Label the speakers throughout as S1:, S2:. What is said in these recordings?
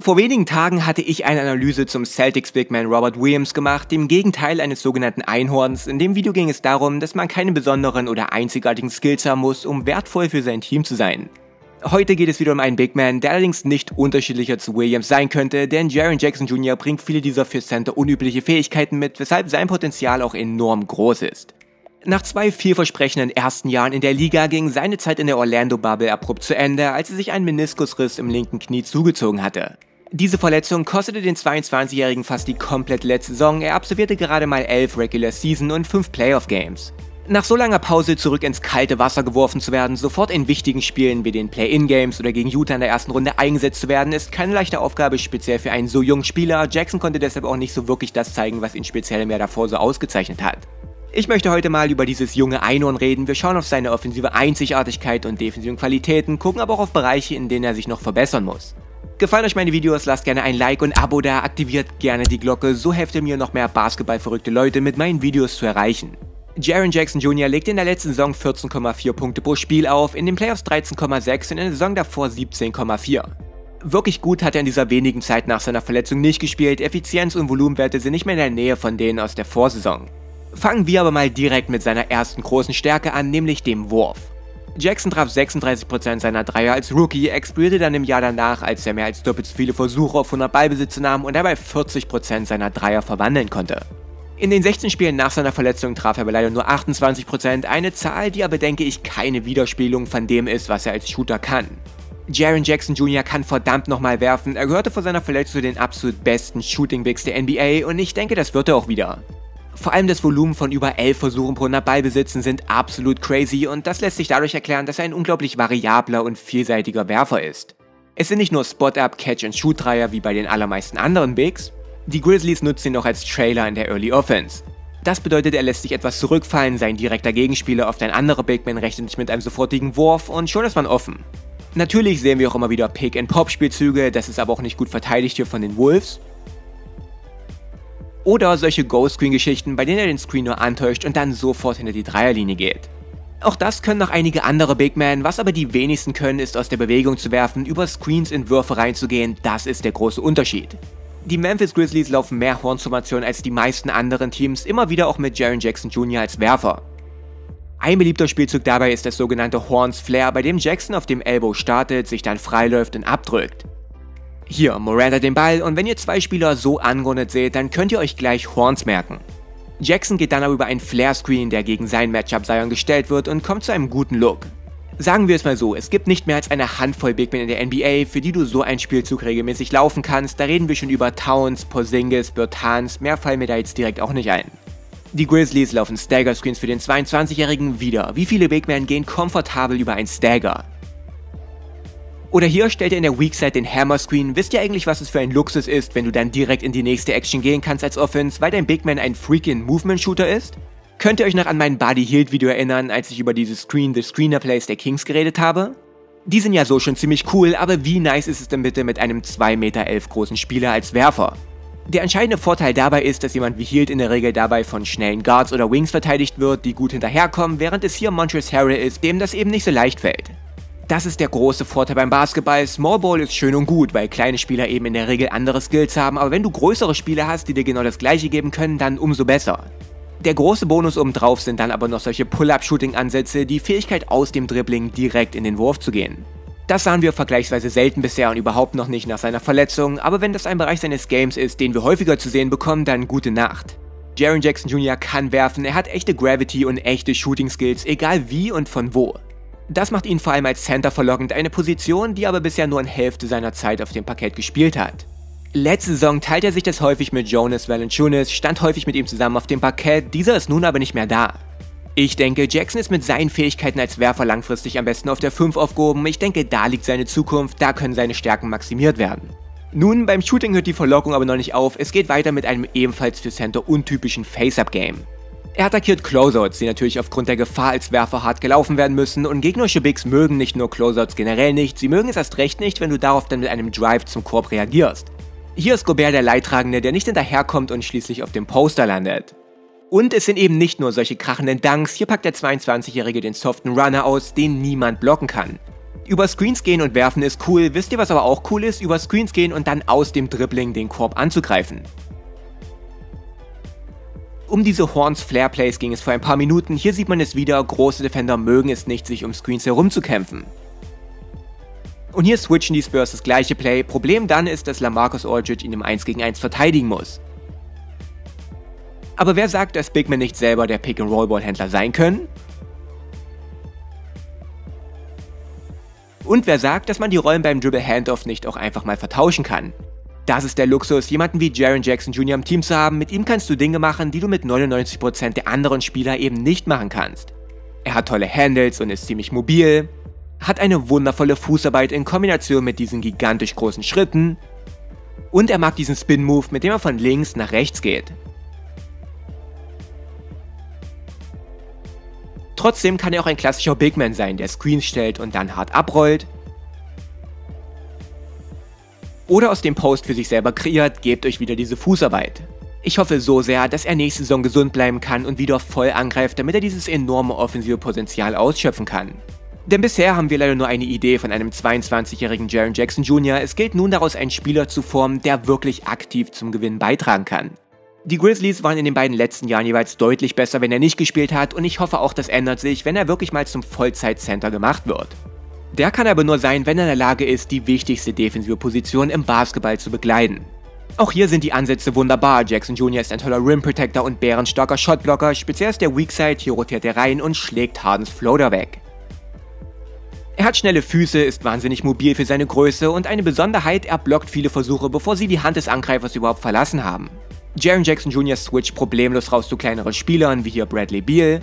S1: Vor wenigen Tagen hatte ich eine Analyse zum Celtics Big Man Robert Williams gemacht, dem Gegenteil eines sogenannten Einhorns. In dem Video ging es darum, dass man keine besonderen oder einzigartigen Skills haben muss, um wertvoll für sein Team zu sein. Heute geht es wieder um einen Big Man, der allerdings nicht unterschiedlicher zu Williams sein könnte, denn Jaren Jackson Jr. bringt viele dieser für Center unübliche Fähigkeiten mit, weshalb sein Potenzial auch enorm groß ist. Nach 2 vielversprechenden ersten Jahren in der Liga ging seine Zeit in der Orlando-Bubble abrupt zu Ende, als er sich einen Meniskusriss im linken Knie zugezogen hatte. Diese Verletzung kostete den 22-Jährigen fast die komplette letzte Saison, er absolvierte gerade mal 11 Regular Season und 5 Playoff Games. Nach so langer Pause zurück ins kalte Wasser geworfen zu werden, sofort in wichtigen Spielen wie den Play-In-Games oder gegen Utah in der ersten Runde eingesetzt zu werden, ist keine leichte Aufgabe, speziell für einen so jungen Spieler. Jackson konnte deshalb auch nicht so wirklich das zeigen, was ihn speziell im Jahr davor so ausgezeichnet hat. Ich möchte heute mal über dieses junge Einhorn reden, wir schauen auf seine offensive Einzigartigkeit und defensiven Qualitäten, gucken aber auch auf Bereiche, in denen er sich noch verbessern muss. Gefallen euch meine Videos, lasst gerne ein Like und Abo da, aktiviert gerne die Glocke, so helft ihr mir noch mehr basketballverrückte Leute mit meinen Videos zu erreichen. Jaren Jackson Jr. legte in der letzten Saison 14,4 Punkte pro Spiel auf, in den Playoffs 13,6 und in der Saison davor 17,4. Wirklich gut hat er in dieser wenigen Zeit nach seiner Verletzung nicht gespielt, Effizienz und Volumenwerte sind nicht mehr in der Nähe von denen aus der Vorsaison. Fangen wir aber mal direkt mit seiner ersten großen Stärke an, nämlich dem Wurf. Jackson traf 36% seiner Dreier als Rookie, explodierte dann im Jahr danach, als er mehr als doppelt so viele Versuche auf 100 Ballbesitze nahm und dabei 40% seiner Dreier verwandeln konnte. In den 16 Spielen nach seiner Verletzung traf er aber leider nur 28%, eine Zahl, die aber denke ich keine Widerspiegelung von dem ist, was er als Shooter kann. Jaren Jackson Jr. kann verdammt nochmal werfen, er gehörte vor seiner Verletzung zu den absolut besten Shooting Bigs der NBA und ich denke, das wird er auch wieder. Vor allem das Volumen von über 11 Versuchen pro 100 Ballbesitzen sind absolut crazy und das lässt sich dadurch erklären, dass er ein unglaublich variabler und vielseitiger Werfer ist. Es sind nicht nur Spot-Up, Catch-and-Shoot-Dreier wie bei den allermeisten anderen Bigs, die Grizzlies nutzen ihn noch als Trailer in der Early Offense. Das bedeutet, er lässt sich etwas zurückfallen, sein direkter Gegenspieler oft ein anderer Big Man rechnet sich mit einem sofortigen Wurf und schon ist man offen. Natürlich sehen wir auch immer wieder Pick-and-Pop-Spielzüge, das ist aber auch nicht gut verteidigt hier von den Wolves. Oder solche Go-Screen-Geschichten, bei denen er den Screen nur antäuscht und dann sofort hinter die Dreierlinie geht. Auch das können noch einige andere Big Men, was aber die wenigsten können, ist aus der Bewegung zu werfen, über Screens in Würfe reinzugehen, das ist der große Unterschied. Die Memphis Grizzlies laufen mehr Horn-Formationen als die meisten anderen Teams, immer wieder auch mit Jaren Jackson Jr. als Werfer. Ein beliebter Spielzug dabei ist das sogenannte Horns Flare, bei dem Jackson auf dem Elbow startet, sich dann freiläuft und abdrückt. Hier, Morant hat den Ball und wenn ihr 2 Spieler so angerundet seht, dann könnt ihr euch gleich Horns merken. Jackson geht dann aber über einen Flare-Screen, der gegen sein Matchup Zion gestellt wird und kommt zu einem guten Look. Sagen wir es mal so, es gibt nicht mehr als eine Handvoll Big Men in der NBA, für die du so einen Spielzug regelmäßig laufen kannst, da reden wir schon über Towns, Porzingis, Bertans, mehr fallen mir da jetzt direkt auch nicht ein. Die Grizzlies laufen Stagger-Screens für den 22-Jährigen wieder, wie viele Big Men gehen komfortabel über einen Stagger? Oder hier stellt ihr in der Weak Side den Hammer Screen, wisst ihr eigentlich, was es für ein Luxus ist, wenn du dann direkt in die nächste Action gehen kannst als Offense, weil dein Big Man ein freaking Movement Shooter ist? Könnt ihr euch noch an mein Buddy Hield Video erinnern, als ich über dieses The Screener Plays der Kings geredet habe? Die sind ja so schon ziemlich cool, aber wie nice ist es denn bitte mit einem 2,11 Meter großen Spieler als Werfer? Der entscheidende Vorteil dabei ist, dass jemand wie Hield in der Regel dabei von schnellen Guards oder Wings verteidigt wird, die gut hinterherkommen, während es hier Montrezl Harrell ist, dem das eben nicht so leicht fällt. Das ist der große Vorteil beim Basketball, Small Ball ist schön und gut, weil kleine Spieler eben in der Regel andere Skills haben, aber wenn du größere Spieler hast, die dir genau das gleiche geben können, dann umso besser. Der große Bonus obendrauf sind dann aber noch solche Pull-Up-Shooting-Ansätze, die Fähigkeit aus dem Dribbling direkt in den Wurf zu gehen. Das sahen wir vergleichsweise selten bisher und überhaupt noch nicht nach seiner Verletzung, aber wenn das ein Bereich seines Games ist, den wir häufiger zu sehen bekommen, dann gute Nacht. Jaren Jackson Jr. kann werfen, er hat echte Gravity und echte Shooting-Skills, egal wie und von wo. Das macht ihn vor allem als Center verlockend, eine Position, die aber bisher nur eine Hälfte seiner Zeit auf dem Parkett gespielt hat. Letzte Saison teilt er sich das häufig mit Jonas Valanciunas, stand häufig mit ihm zusammen auf dem Parkett, dieser ist nun aber nicht mehr da. Ich denke, Jackson ist mit seinen Fähigkeiten als Werfer langfristig am besten auf der 5 aufgehoben, ich denke, da liegt seine Zukunft, da können seine Stärken maximiert werden. Nun, beim Shooting hört die Verlockung aber noch nicht auf, es geht weiter mit einem ebenfalls für Center untypischen Face-Up-Game. Er attackiert Closeouts, die natürlich aufgrund der Gefahr als Werfer hart gelaufen werden müssen und gegnerische Bigs mögen nicht nur Closeouts generell nicht, sie mögen es erst recht nicht, wenn du darauf dann mit einem Drive zum Korb reagierst. Hier ist Gobert der Leidtragende, der nicht hinterherkommt und schließlich auf dem Poster landet. Und es sind eben nicht nur solche krachenden Dunks, hier packt der 22-Jährige den soften Runner aus, den niemand blocken kann. Über Screens gehen und werfen ist cool, wisst ihr, was aber auch cool ist? Über Screens gehen und dann aus dem Dribbling den Korb anzugreifen. Um diese Horns-Flair-Plays ging es vor ein paar Minuten, hier sieht man es wieder, große Defender mögen es nicht, sich um Screens herumzukämpfen. Und hier switchen die Spurs das gleiche Play, Problem dann ist, dass LaMarcus Aldridge ihn im 1 gegen 1 verteidigen muss. Aber wer sagt, dass Big Men nicht selber der Pick-and-Roll-Ball-Händler sein können? Und wer sagt, dass man die Rollen beim Dribble-Handoff nicht auch einfach mal vertauschen kann? Das ist der Luxus, jemanden wie Jaren Jackson Jr. im Team zu haben, mit ihm kannst du Dinge machen, die du mit 99% der anderen Spieler eben nicht machen kannst. Er hat tolle Handles und ist ziemlich mobil, hat eine wundervolle Fußarbeit in Kombination mit diesen gigantisch großen Schritten und er mag diesen Spin-Move, mit dem er von links nach rechts geht. Trotzdem kann er auch ein klassischer Big Man sein, der Screens stellt und dann hart abrollt. Oder aus dem Post für sich selber kreiert, gebt euch wieder diese Fußarbeit. Ich hoffe so sehr, dass er nächste Saison gesund bleiben kann und wieder voll angreift, damit er dieses enorme offensive Potenzial ausschöpfen kann. Denn bisher haben wir leider nur eine Idee von einem 22-jährigen Jaren Jackson Jr., es gilt nun daraus, einen Spieler zu formen, der wirklich aktiv zum Gewinn beitragen kann. Die Grizzlies waren in den beiden letzten Jahren jeweils deutlich besser, wenn er nicht gespielt hat und ich hoffe auch, das ändert sich, wenn er wirklich mal zum Vollzeit-Center gemacht wird. Der kann aber nur sein, wenn er in der Lage ist, die wichtigste defensive Position im Basketball zu bekleiden. Auch hier sind die Ansätze wunderbar, Jackson Jr. ist ein toller Rim Protector und bärenstarker Shotblocker, speziell aus der Weakside, hier rotiert er rein und schlägt Hardens Floater weg. Er hat schnelle Füße, ist wahnsinnig mobil für seine Größe und eine Besonderheit, er blockt viele Versuche, bevor sie die Hand des Angreifers überhaupt verlassen haben. Jaren Jackson Jr. switcht problemlos raus zu kleineren Spielern, wie hier Bradley Beal.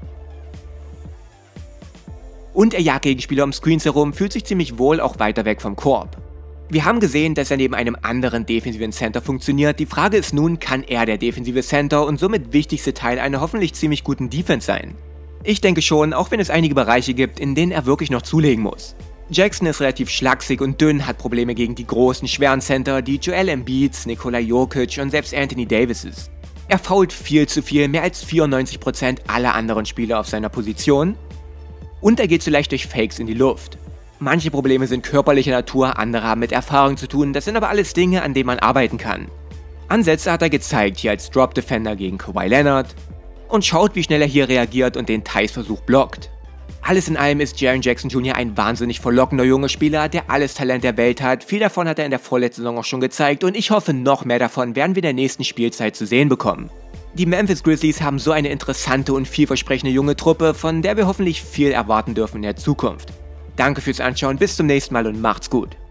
S1: Und er jagt Gegenspieler um Screens herum, fühlt sich ziemlich wohl auch weiter weg vom Korb. Wir haben gesehen, dass er neben einem anderen defensiven Center funktioniert. Die Frage ist nun, kann er der defensive Center und somit wichtigste Teil einer hoffentlich ziemlich guten Defense sein? Ich denke schon, auch wenn es einige Bereiche gibt, in denen er wirklich noch zulegen muss. Jackson ist relativ schlaksig und dünn, hat Probleme gegen die großen, schweren Center, die Joel Embiids, Nikola Jokic und selbst Anthony Davises. Er foult viel zu viel, mehr als 94% aller anderen Spieler auf seiner Position. Und er geht zu leicht durch Fakes in die Luft. Manche Probleme sind körperlicher Natur, andere haben mit Erfahrung zu tun, das sind aber alles Dinge, an denen man arbeiten kann. Ansätze hat er gezeigt, hier als Drop Defender gegen Kawhi Leonard. Und schaut, wie schnell er hier reagiert und den Theis-Versuch blockt. Alles in allem ist Jaren Jackson Jr. ein wahnsinnig verlockender junger Spieler, der alles Talent der Welt hat. Viel davon hat er in der vorletzten Saison auch schon gezeigt und ich hoffe, noch mehr davon werden wir in der nächsten Spielzeit zu sehen bekommen. Die Memphis Grizzlies haben so eine interessante und vielversprechende junge Truppe, von der wir hoffentlich viel erwarten dürfen in der Zukunft. Danke fürs Anschauen, bis zum nächsten Mal und macht's gut.